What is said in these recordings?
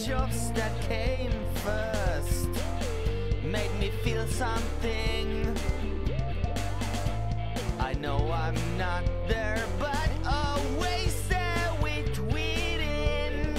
raindrops that came first made me feel something. I know I'm not there, but always there within.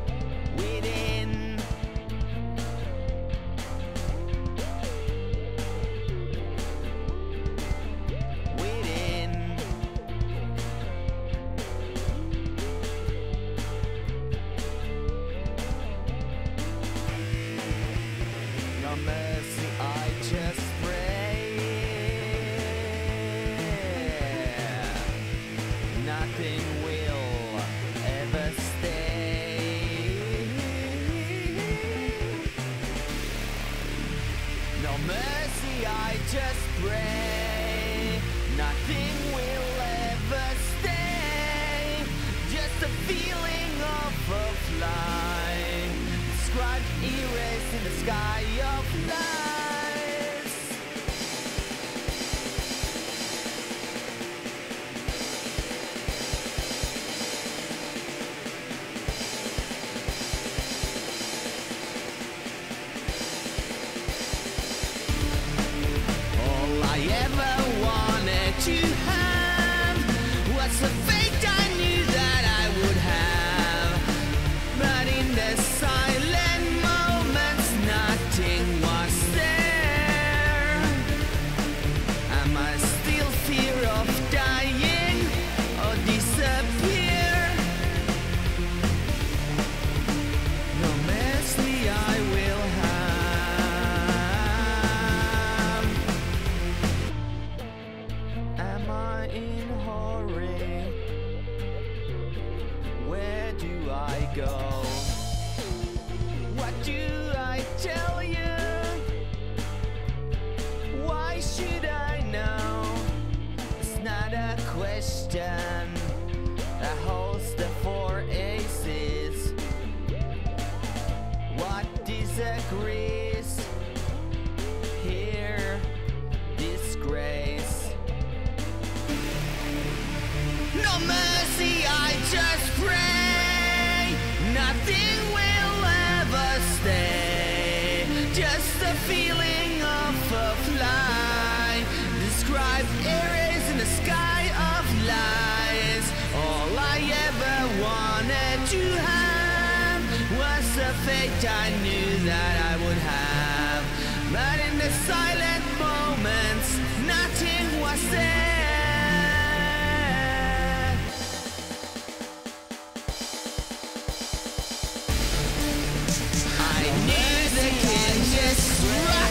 No mercy, I just pray. Nothing will ever stay. No mercy, I just pray. Nothing will ever stay. Just a feeling of a fly, described, erased in the sky of lies. All I ever wanted to have was a fate I knew that I would have. But in the silent moments, nothing was there. Am I still fear of dying or disappear? No mercy I will have. Am I in hurry? Where do I go? What do I tell you? Why should I know? It's not a question that holds the four aces. What disagrees? Here, disgrace. No mercy, I just pray. Nothing will ever stay. Just a feeling of a fly, described erase in the sky of lies. All I ever wanted to have was a fate I knew that I would have. But in the silent moments, nothing was there. I knew the king just right.